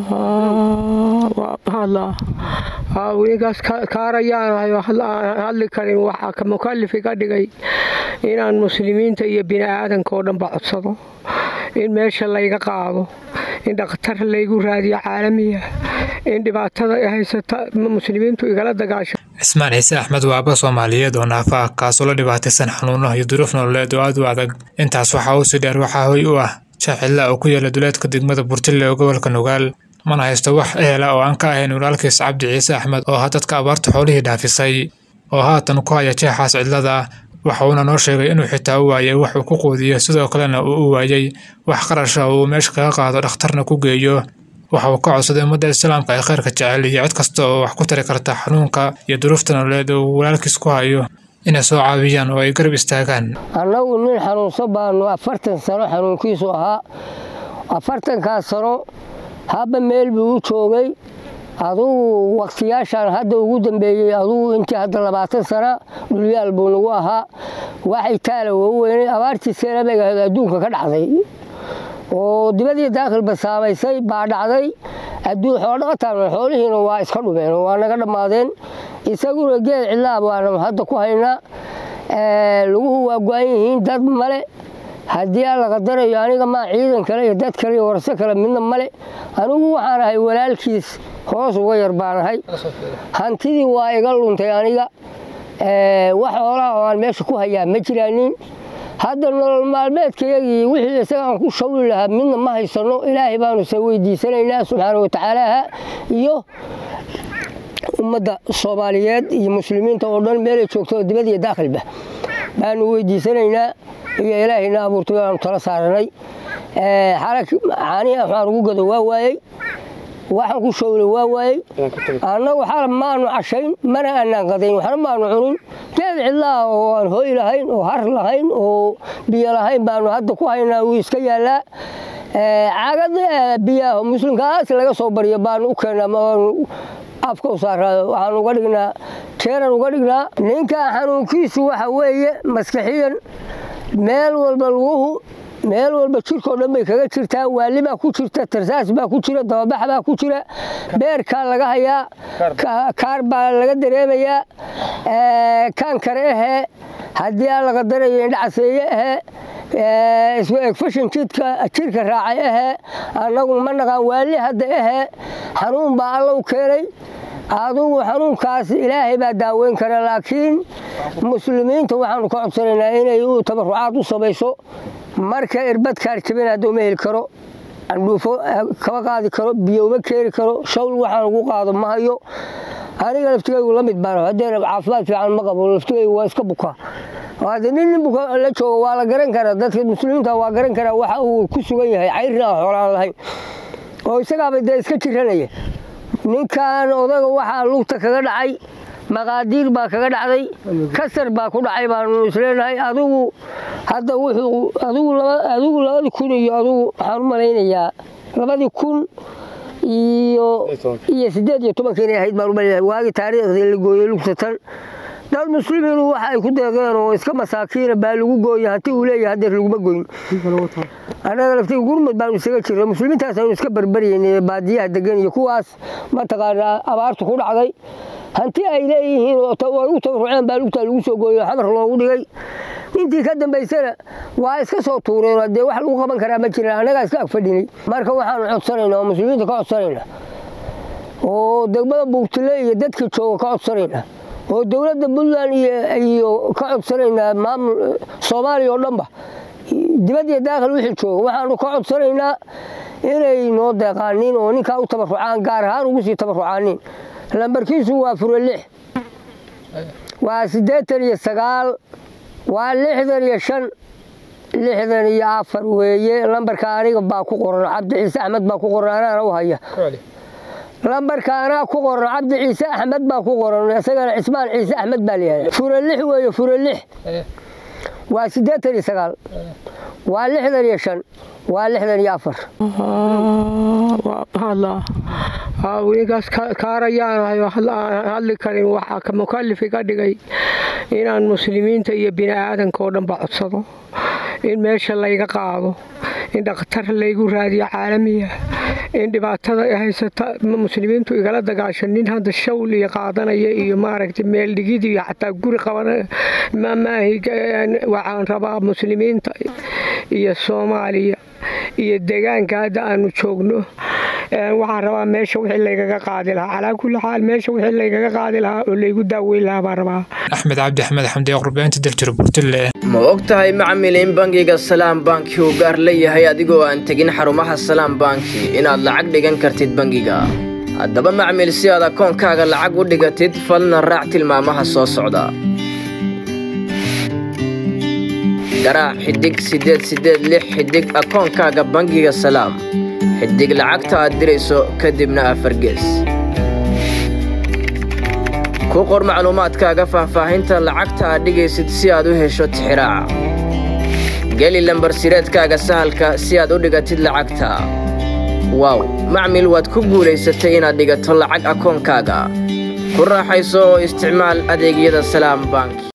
هلا ويقاس كاريان هل كريم وحا كمكلف قدقي إن المسلمين تي بناء آدم كودن بعصده إن ماشى الله يقعده إن دكتور الله يقول هذه عالمية إن دبعتها هيسة المسلمين تيجلا دقاش عثمان عيسى أحمد وعباس وماليات ونافع كاسولة دبعتسن حنونه يدرفنا ولا دعاد وعدك أنت أصبحوا سدار وحاوي شاح الله وكيا لدولات قدمة بورتلا وقبل كنوغال من هيستوح إهلا وأنك أهين ولالكيس عبد عيسى أحمد oo hadad ka abaarto xoolihii dhaafisay oo haatan ku haya jeexaas cidlada waxauna noo sheegay inuu xitaa u waayay wax uu ku qoodiyo sidoo kalena uu waayay wax qarasho oo meesha kaga qaado dhakhtarna ku geeyo waxa uu ka codsaday ummadda islaamka ay khayrka jecel iyo cid kasta oo wax ku tari karta xanuunka iyo duruufta nololeed oo walaalkiis ku hayo inay soo caawiyaan oo ay garab istaagaan annagu nin xanuunsan baanu 40 sano xanuunkiisu ahaa 40 sano haba meel buu joogay aduu waqtiyaashan hadda ugu dambeeyay aduu intii hadda 20 sano dhulyaal buu nagu ahaa waxay taala weyn abaartii seerabeega adduunka ka dhacday oo dibadii daaqil basaamaysay baa dhacday adduun xoolihiina waa iska dhumeen waa naga dhamaadeen isaguna geed cilaab waan hadda ku haynaa luguhu waa go'an yihiin dad male haddii la qadarayo aniga ma ciidan kale iyo dad kale warso kale midna male anigu waxaan ahay walaalkiis hoos uga yar baanahay hantidii waa iga luntay aniga wax xoolaha oo aan meesha ku hayaa ma jiraanin hadda nolol maalmeedkayagii wixii isaga aan ku shawli lahaa midna ma haysano ilaahay baanu soo weydiisanaynaa subxaanahu wa tacaala iyo ummadda Soomaaliyeed iyo muslimiinta oo dhan meel ay joogto dibadda iyo daaqilba baanu weydiisanaynaa iyo ilaahayna abuurtay aan tala saaranay xarak caaniya waxaan ugu gado waa waayay waxaan ku shawlay waa waayay annagu xaram maanu cashayn mana aanan qadayn waxna maanu cunin geed cidlaa oo aan hooy lahayn oo har lahayn oo biyo lahayn baanu hadda ku haynaa uu iska yaalaa caagad biyaha muslimkaas laga soo bariyo baanu u keenaa afka u saaraa waxaan uga dhignaa teeran uga dhignaa ninka xanuunkiisu waxa weeye maskaxiyan meel walba luguhu meel walba jirkoo dhan bay kaga jirtaa waali baa ku jirta tarsaas baa ku jira dababax baa ku jira beerkaa laga hayaa kaar baa laga dareemayaa kan kare ahee haddii aan laga darayo indhacaseeye ahee isku egfashin jirka raacay ahee annagu ma naqaan waali hadda ahee xanuun baa alla u keenay adugu xanuunkaas ilaahay baa daaweyn kara laakiin muslimiinta waxaanu ka codsanaynaa inay u tabarucaad u samayso marka irbad kaarjabin hadduu ma heli karo andhuufo kama qaadi karo biyo uma keeni karo shawl waxaan ugu qaado ma hayo aniga laftigaygu la mid baan haddee caafimaad fiican ma qabo laftigaygu waa iska buka hadda nin buka la joogo waa la garan karaa dadka muslimiinta waa garan karaa waxa uu ku sugan yahay cayrna xoolaan lahayn oo isagaaba dee iska jiranaya ninkan odaga waxaa lugta kaga dhacay maqaadiir baa kaga dhacday kasar baa ku dhacay baanu isleenahay adigu hadda wuxuu adigu 2000 iyo adigu waxaan u malaynayaa 2000 iyo 18 inay ahayd baan u malaynayaa waagi taariikhdii la gooyay lugtatan dad muslimiin waxa ay ku deeqeen oo iska masaakiin baa lagu gooyay hanti uu leeyahay hadda laguma gooyin anaga laftii gurmad baan isaga jiray muslimiintaas ay iska barbariyeen baadiyaha degan iyo kuwaas ma taqaana abaartu ku dhacday hanti ay leeyihiin oo u tabaruceen baa lugta lagu soo gooyay xamar loogu dhigay intii ka dambaysana waa iska soo tuureen hadee wax lagu qaban karaa ma jiraan anaga iska ag fadhinay marka waxaan codsanaynaa oo muslimiinta ka codsanaynaa oo degmada buurtile iyo dadkii jooga ka codsanaynaa oo dawladda Puntland iyo ka codsanaynaa maamul Soomaaliya oo dhanba dibadda daaqil wixii jooga waxaanu ka codsanaynaa inay noo deeqaanin oo ninka u tabarucaan gaar ahaan ugu sii tabarucaanin lambarkiisu waa furo 6 waa 89 waa 65 64 weeye lambarka aniga baa ku qoran Cabdi Ciise Axmed baa ku qoran anaa u haya lambarka anaa ku qoran Cabdi Ciise Axmed baa ku qoran isagana Ismaan Ciise Axmed baa leeyahay furo 6 weeye furo 6 waa 89 waa 65 waa 64 هلا ويقاس كاريان هل كريم وحا كمكلف قدقي إن المسلمين تي بناء آدم كودن بعصده إن ماشى الله يقعده إن دكتور الله يقول هذه عالمية in dhibaatada ay haysata muslimiintu igala dagaashanin hadda shawl iyo qaadanaya iyo maaragtay meel dhigid iyo xataa guri qaban waxaan rabaa muslimiinta iyo Soomaaliya iyo deegaanka hadda aanu joogno waxaan rabaa meesha wixii laygaga qaadi lahaa ala kulli xaal meesha wixii laygaga qaadi lahaa oo laygu daaweyn lahaa baan rabaa Axmed Cabdi Axmed xamdi qurbaynta daljir Burtile ma ogtahay macmiil in bangiga Salaam Bank uu gaar leeyahay adigoo aan tagin xarumaha Salaam Bank inaad lacag dhigan kartid bangiga haddaba macmiil si aad akoonkaaga lacag u dhigatid falna raac tilmaamaha soo socda garaac xidig 886 xidig akoonkaaga bangiga Salaam xidig lacagta aad dirayso kadibna afar gees ku qor macluumaadkaaga faahfaahinta lacagta aad dhigaysid si aad u hesho tixraaca geli lambar sireedkaaga sahalka si aad u dhigatid lacagta wow macmiil waad ku guulaysatay inaad dhigato lacag akoonkaaga ku raaxayso oo isticmaal adeegyada Salaam Bank